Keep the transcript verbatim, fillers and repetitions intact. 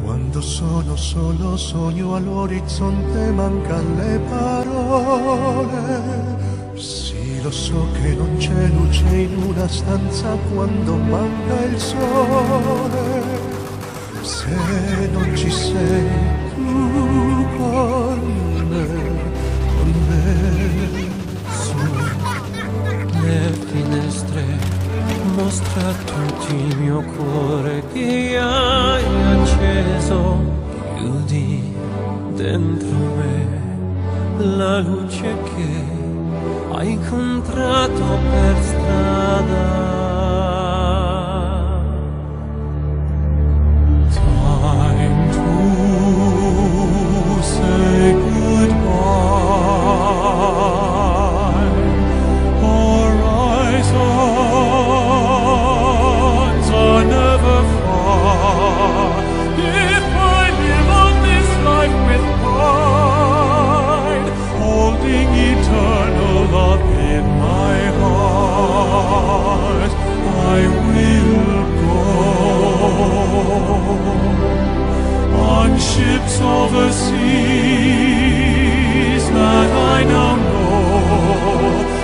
Quando sono solo sogno all'orizzonte, mancan le parole. Sì, lo so che non c'è luce in una stanza quando manca il sole. Se non ci sei tu con me, con me. Sulle finestre mostra a tutti il mio cuore che hai acceso. Chiudi dentro me la luce che hai incontrato per strada. Time to say goodbye. On ships over seas that I now know,